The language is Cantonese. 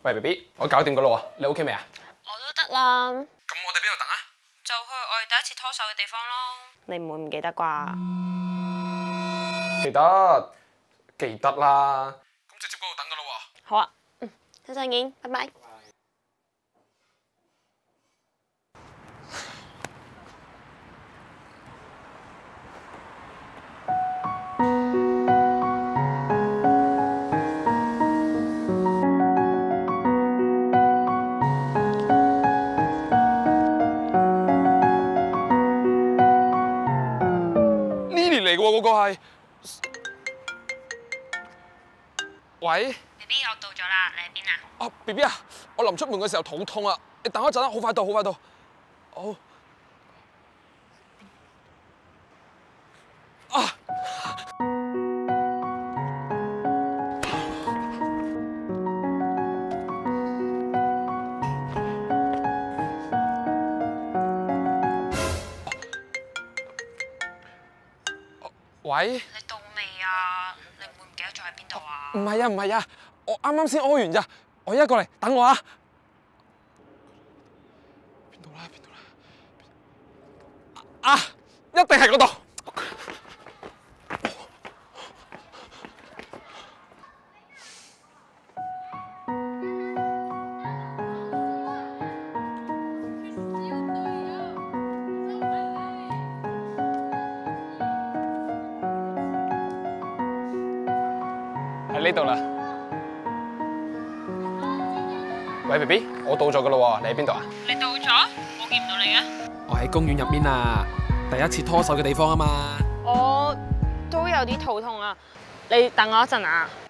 喂 BB， 我搞掂噶啦喎，你 OK 未啊？ 我都得啦。 咁我哋邊度等啊？ 就去我哋第一次拖手嘅地方咯。你唔會唔記得啩？ 記得啦。咁直接嗰度等噶啦喎。 好啊，一陣見，拜拜。 嚟嘅喎，嗰個係。喂 BB， 我到咗啦，你喺邊啊？ 啊 BB 啊，我臨出門嘅時候肚痛啊，你等我一陣啦，好快到，好快到。好。啊！喂？ 你到未啊？你會唔記得咗喺邊度啊？ 唔係啊，唔係啊，我啱啱先屙完咋，我而家過嚟，等我啊！邊度啦？邊度啦？啊！一定係嗰度。喺呢度啦。喂 BB， 我到咗噶啦喎，你喺邊度啊？ 你到咗？我見唔到你嘅。 我喺公園入面啊，第一次拖手嘅地方啊嘛。 我都有啲肚痛啊，你等我一陣啊。